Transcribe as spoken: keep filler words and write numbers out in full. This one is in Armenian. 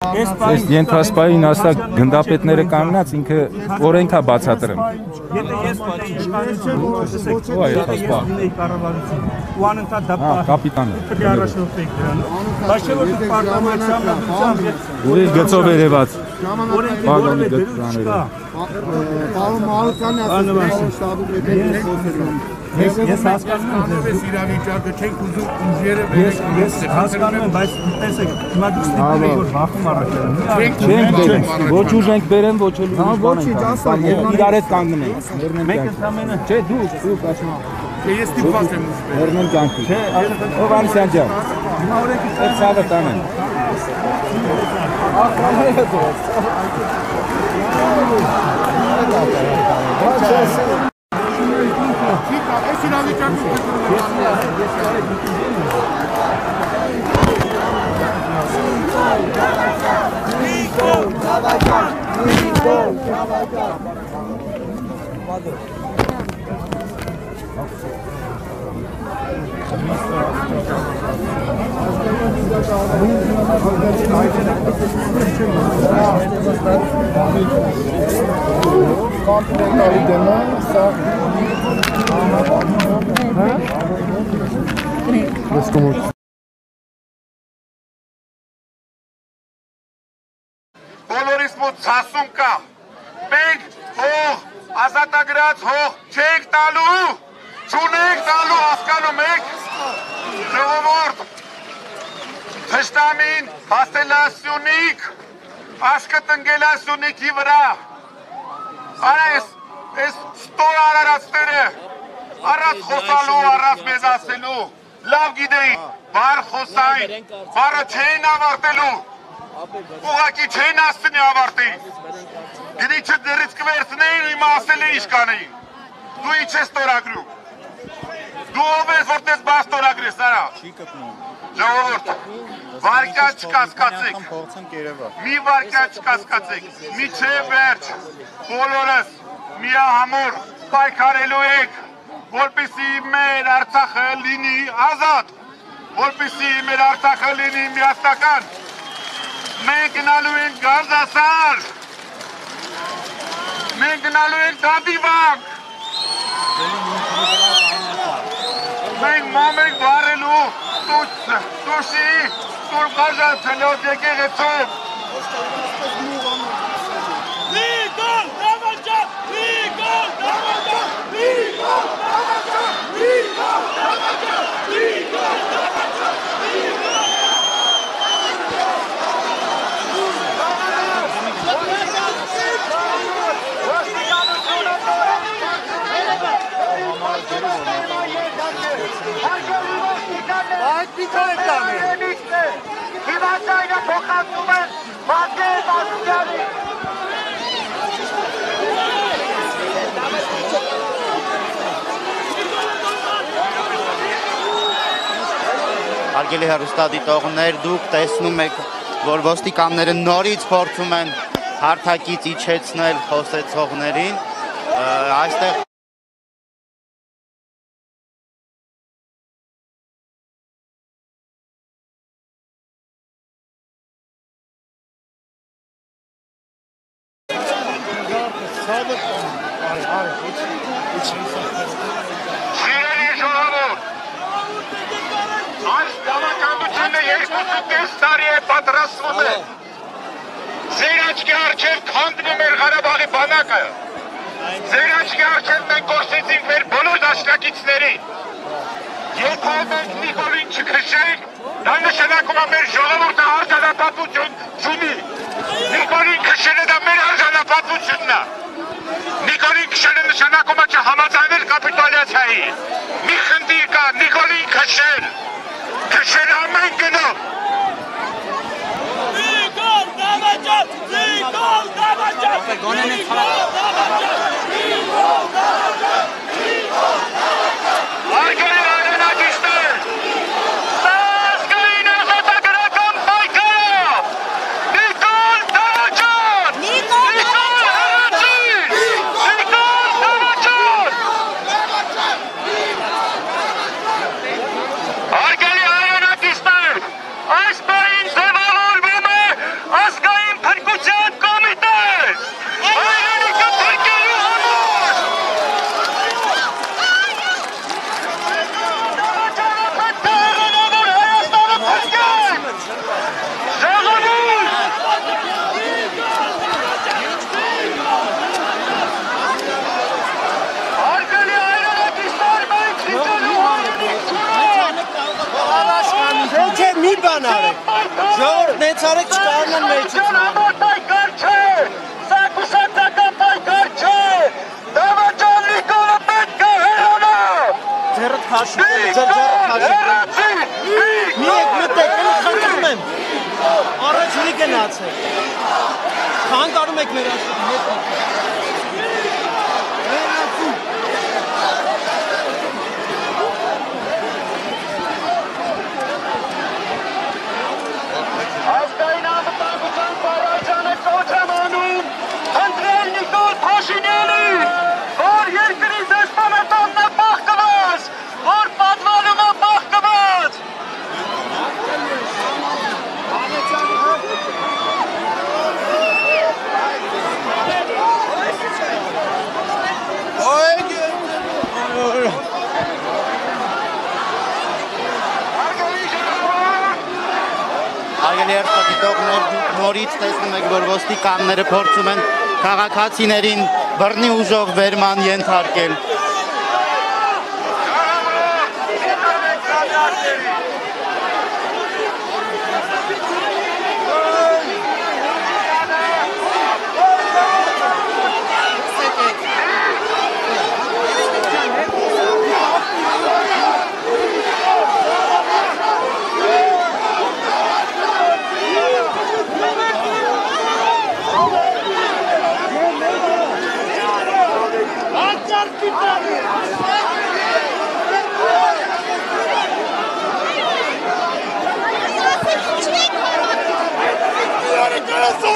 Այս ենթասպային ասա գնդապետները կանգնած ինքը օրենք է բացատրում։ Եթե ես իշխանություն Ո՞վ է ենթասպան։ ու անընդհատ դա կապիտանը։ Պետք է առաջնորդվեք դրանով։ Բայց չէ որ պարտավորությամբ Ուրիշ գծով երևաց։ օրենքի որևէ դերում չկա։ Պարոն Մարուկյանը ասում շտաբի պետը խոսել։ Ես հասկանում եմ ձեզ իրավիճակը չենք ուզում ինժեները Ես ես հասկանում եմ, բայց տեսեք, հիմա դուք ստիպում եք որ բախում առաջանում։ Չենք բերեմ, ոչ ուժ ենք բերեմ, ոչ էլ Հա ոչինչ, ասա, իրար հետ կանգնենք։ Մենք ընդամենը Չէ, դու, դու կաշում։ Ես ստիպված եմ ուզում։ Վերնեմ կյանքի։ Չէ, ով Անսյան ջան։ հիմա օրենքի Այդ ցավը տանեն։ Այս իրավիճակում Continental demo, so Let's go. Բոլորիս մոտ ցասում կա։ Մենք հող, ազատագրած հող չենք տալու, չունենք տալու, հասկանում եք։ Ժողովուրդ, թշնամին հաստելասյունիկ, աշկը տնգելասյունիկի վրա։ Արա ես, ես ստոր արարածները, առած խոսալու, առած մեզ ասելու, լավ գիտեին, բար խոսային, բարը չեին ավարտելու, ուղակի չեին աստնի ավարտեին, գրիչը դրից կվերցնեին ու իմը ասել է իշկանեին, դու ինչ ես ստորագրու, դու ով ես որտես բար ստորագրես, արա, ժողովուրդ, վարկյա չկասկացեք, մի վարկյա չկասկացեք, մի չէ վերջ, բոլորս միահամուր պայքարելու եք, որպեսզի մեր Արցախը լինի ազատ, որպեսզի մեր Արցախը լինի միասնական, մենք գնալու ենք Գանձասար, մենք գնալու ենք Դադիվանք, մենք մամ ենք վարելու Տուշի, Տուրգաժան թելոտ եկեղեցով, Նիկոլ Դավաճան, Նիկոլ Դավաճան, Նիկոլ Դավաճան, Նիկոլ Դավաճան, Նիկոլ Դավաճան, Այդ պիտոր եք տամի։ Հիվացայնը փոխանցում են Մազգեև Ազուգյանի։ Հարգելի հեռուստադիտողներ, դուք տեսնում եք, որ ոստիկանները նորից փորձում են հարթակից իջեցնել խոսեցողներին, այստեղ Սիրելի ժողովուրդ, այս դավականությունը երկուսուկես տարի է պատրաստվում է, ձեր աչքի առջև քանդվում էր Ղարաբաղի բանակը, ձեր աչքի առջև մենք կորցրեցինք մեր բոլոր դաշնակիցներին, եթե մենք Նիկոլին չքշենք, դա նշանակում է մեր ժողովուրդը արժանապատվություն չունի, Նիկոլին քշելը դա մեր արժանապատվությունն է, Նիկոլին քշելը նշանակում է չհամաձայնել կապիտուլյացիայի, մի խնդիր կա, Նիկոլին քշել, քշել ամեն գնով, Նիկոլ Դավաճան, Նիկոլ Դավաճան, Նիկոլ Դավաճան, Նիկոլ Դավաճան, Նիկոլ Դավաճան, Արգելի արենագիստներ, ազգային ազատագրական պայքարը, Նիկոլ Դավաճան, Նիկոլ Դավաճան, Նիկոլ Դավաճան, Արգելի արենագիստներ, այս պահին ձևավորվում է ազգային այդքան արեք։ Ժողովուրդ նենց արեք չկարողան մեջից։ Համար պայքար չէ։ Սա կուսակցական պայքար չէ։ Դավաճան Նիկոլը պետք է հեռանա։ Ձեռդ քաշի, ձեր ձեռդ քաշի։ Մի եք մտեք, էլ խնդրում եմ։ Առաջ մի գնացեք։ Խանգարում եք մեր աշխարհի հետ։ Ազգային անվտանգության պարարչանը կոչ եմ անում ընտրել Նիկոլ Փաշինյանին, որ երկրի դեսպանատանն է պահկված, որ պատվանում է պահկված։ Հարգելի երթադիտողներ, նորից տեսնում եք, որ ոստիկանները փորձում են քաղաքացիներին բռնի ուժով վերման ենթարկել։ Ալեքսանդր